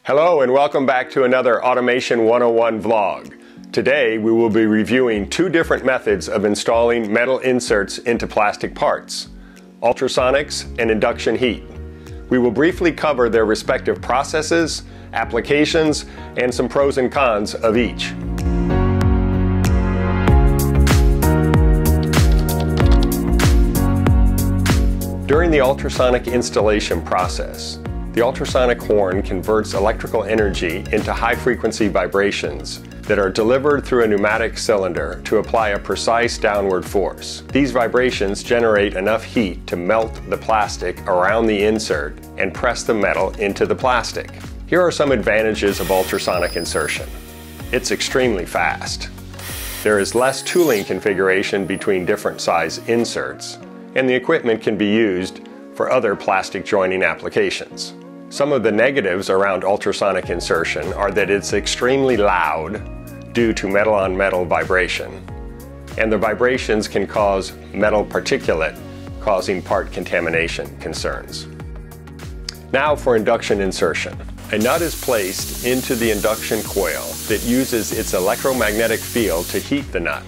Hello and welcome back to another Automation 101 vlog. Today we will be reviewing two different methods of installing metal inserts into plastic parts, ultrasonics and induction heat. We will briefly cover their respective processes, applications, and some pros and cons of each. During the ultrasonic installation process, the ultrasonic horn converts electrical energy into high-frequency vibrations that are delivered through a pneumatic cylinder to apply a precise downward force. These vibrations generate enough heat to melt the plastic around the insert and press the metal into the plastic. Here are some advantages of ultrasonic insertion. It's extremely fast. There is less tooling configuration between different size inserts, and the equipment can be used for other plastic joining applications. Some of the negatives around ultrasonic insertion are that it's extremely loud due to metal-on-metal vibration, and the vibrations can cause metal particulate, causing part contamination concerns. Now for induction insertion. A nut is placed into the induction coil that uses its electromagnetic field to heat the nut.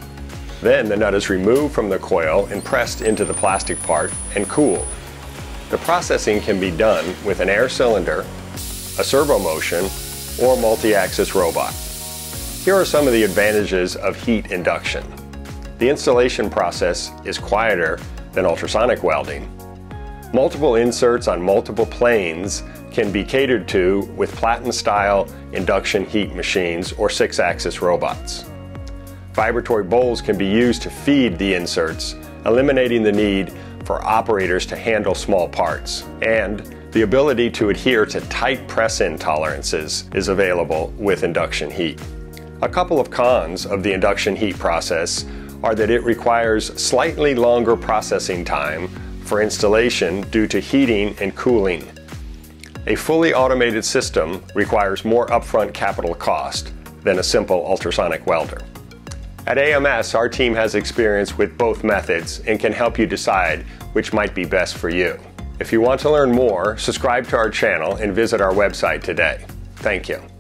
Then the nut is removed from the coil and pressed into the plastic part and cooled. The processing can be done with an air cylinder, a servo motion, or multi-axis robot. Here are some of the advantages of heat induction. The installation process is quieter than ultrasonic welding. Multiple inserts on multiple planes can be catered to with platen-style induction heat machines or 6-axis robots. Vibratory bowls can be used to feed the inserts, eliminating the need for operators to handle small parts. And the ability to adhere to tight press-in tolerances is available with induction heat. A couple of cons of the induction heat process are that it requires slightly longer processing time for installation due to heating and cooling. A fully automated system requires more upfront capital cost than a simple ultrasonic welder. At AMS, our team has experience with both methods and can help you decide which might be best for you. If you want to learn more, subscribe to our channel and visit our website today. Thank you.